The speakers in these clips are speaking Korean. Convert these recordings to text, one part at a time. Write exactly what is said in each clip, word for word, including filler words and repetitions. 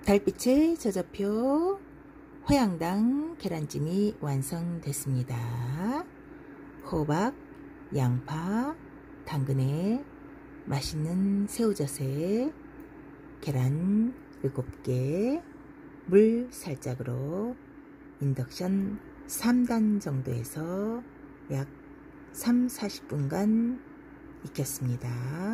달빛의 저저표 화양당 계란찜이 완성됐습니다. 호박, 양파, 당근에 맛있는 새우젓에 계란 일곱 개, 물 살짝으로 인덕션 삼 단 정도에서 약 삼, 사십 분간 익혔습니다.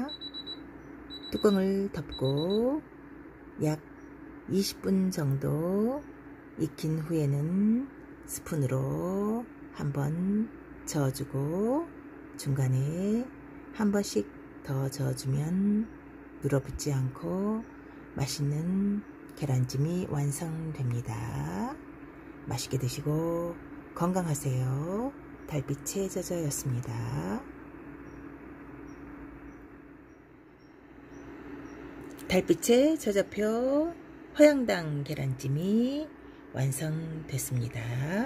뚜껑을 덮고 약 이십 분 정도 익힌 후에는 스푼으로 한번 저어주고 중간에 한 번씩 더 저어주면 눌어붙지 않고 맛있는 계란찜이 완성됩니다. 맛있게 드시고 건강하세요. 달빛의 저저였습니다. 달빛의 저저표 화양당 계란찜이 완성됐습니다.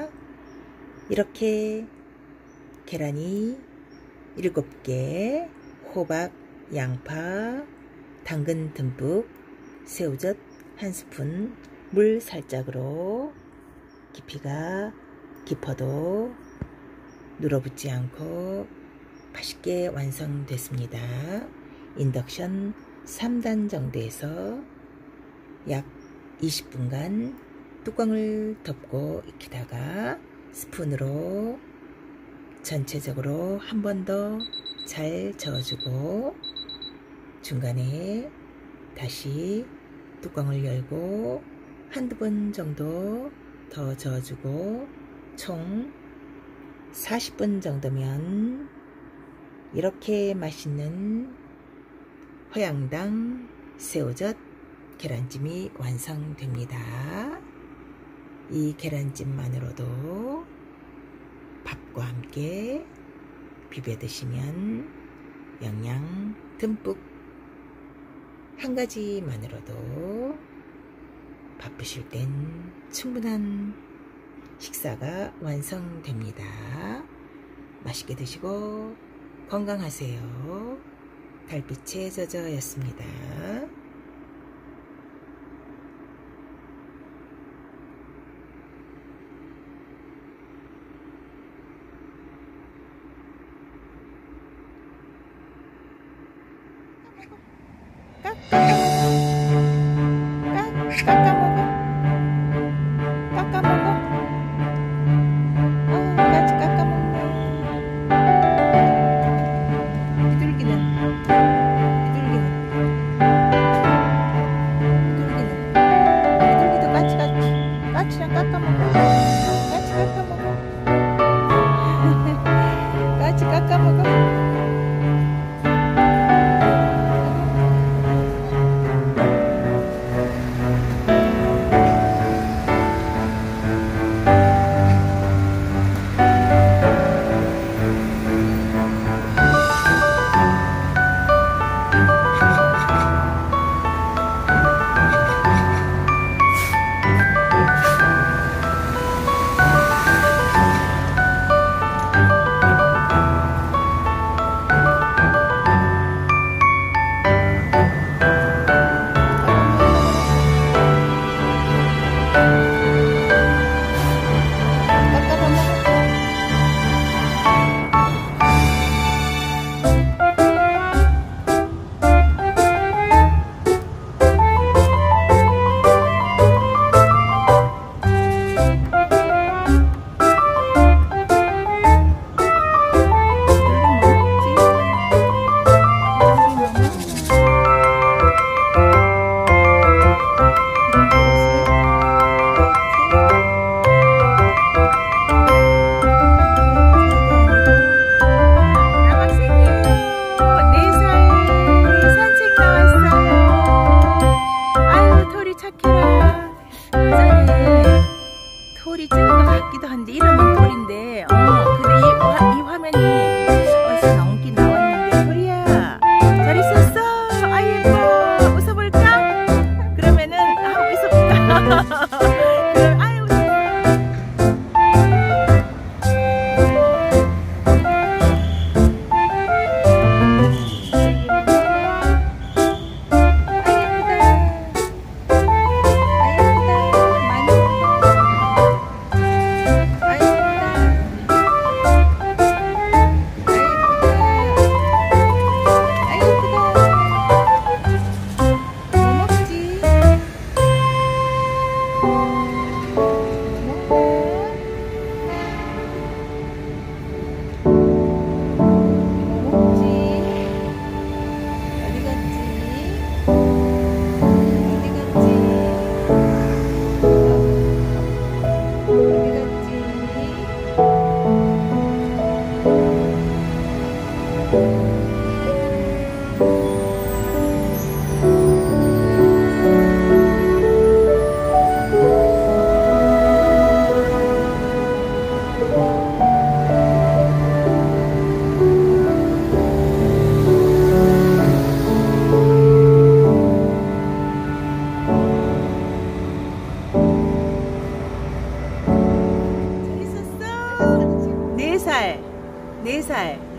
이렇게 계란이 일곱 개, 호박, 양파, 당근 듬뿍, 새우젓 한 스푼, 물 살짝으로 깊이가 깊어도 눌어붙지 않고 맛있게 완성됐습니다. 인덕션 삼 단 정도에서 약 이십 분간 뚜껑을 덮고 익히다가 스푼으로 전체적으로 한 번 더 잘 저어주고 중간에 다시 뚜껑을 열고 한두 번 정도 더 저어주고 총 사십 분 정도면 이렇게 맛있는 화양당 새우젓 계란찜이 완성됩니다. 이 계란찜만으로도 밥과 함께 비벼 드시면 영양 듬뿍 한 가지만으로도 바쁘실 땐 충분한 식사가 완성됩니다. 맛있게 드시고 건강하세요. 달빛의 저저였습니다. 털이 찐 것 같기도 한데 이름은 털인데 어 근데 이, 화, 이 화면이 어디서 나온긴 나왔는데 털이야 잘 있었어? 아 예뻐 웃어볼까? 그러면은 하고 있어볼까? 그럼 아유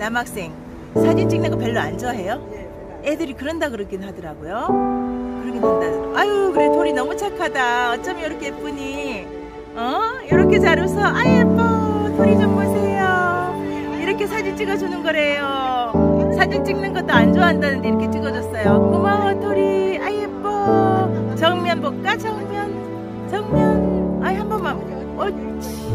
남학생 사진 찍는 거 별로 안 좋아해요? 애들이 그런다 그러긴 하더라고요. 그러긴 한다. 아유 그래 토리 너무 착하다. 어쩜 이렇게 예쁘니? 어? 이렇게 잘 웃어. 아 예뻐. 토리 좀 보세요. 이렇게 사진 찍어주는 거래요. 사진 찍는 것도 안 좋아한다는데 이렇게 찍어줬어요. 고마워 토리. 아 예뻐. 정면 볼까? 정면 정면. 아이 한 번만. 옳지.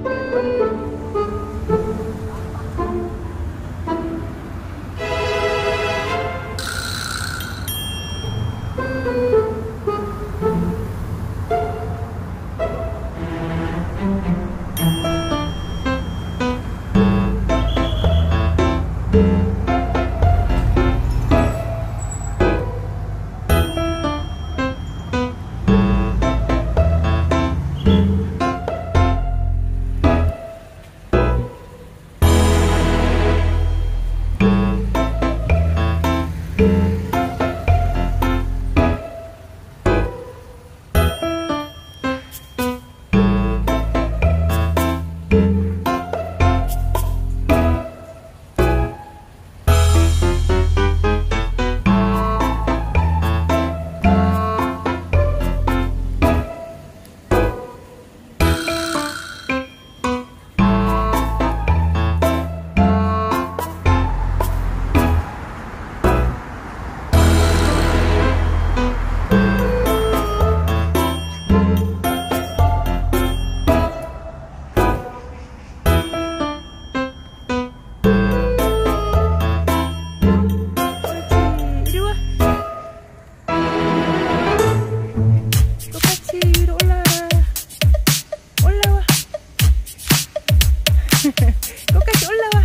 끝까지 올라와.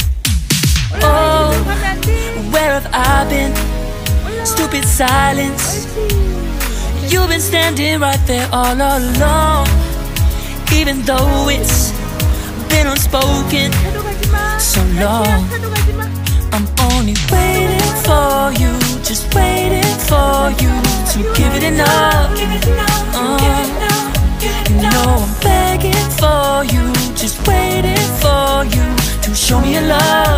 올라와. Oh, where have I been? Stupid silence. You've been standing right there all along. Even though it's been unspoken so long, I'm only waiting for you, just waiting for you to give it enough. Uh, you know I'm begging for you, just waiting for you to show me your love.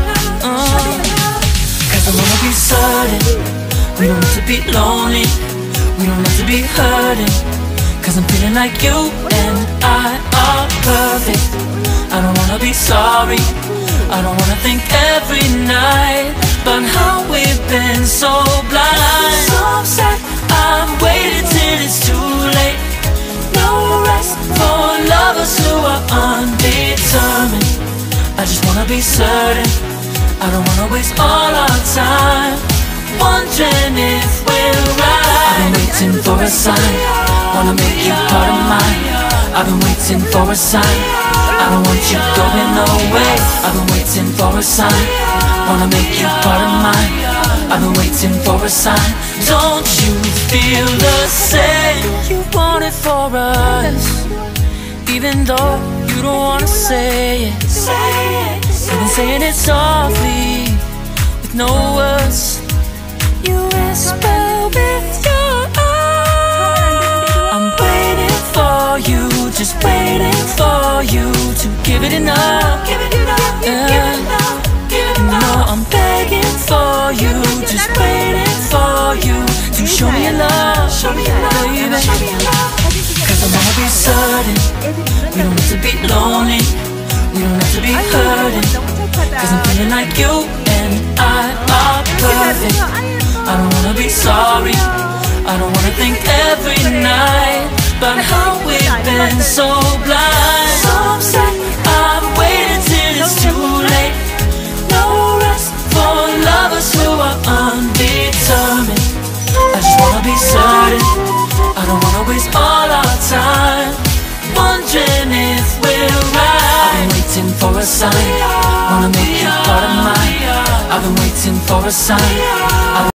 Uh, Cause I wanna be certain we don't have to be lonely, we don't have to be hurting. Cause I'm feeling like you and I are perfect. I don't wanna be sorry, I don't wanna think every night about how we've been so blind. So upset, I'm waiting till it's too late. No rest for lovers who are undetermined. I just wanna be certain, I don't wanna waste all our time wondering if we're right. I've been waiting for a sign, wanna make you part of mine. I've been waiting for a sign, I don't want you going away. I've been waiting for a sign, wanna make you part of mine. I've been waiting for a sign. Don't you feel the same? You want it for us, even though you don't wanna say it. You've been saying it softly, with no words. You whisper with your eyes. I'm waiting for you, just waiting for you to give it enough. Yeah. You know I'm begging for you, just waiting for you to show me your love, baby. Cause I wanna be certain we don't have to be lonely, we don't have to be hurting. Cause I'm feeling like you and I are perfect. I don't wanna be sorry, I don't wanna think every night about how we've been so blind. So upset, I'm waiting till it's too late. No rest for lovers who are undetermined. I just wanna be certain, I don't wanna waste all our time wondering if we're right. I've been waiting for a sign, wanna make you part of mine. I've been waiting for a sign.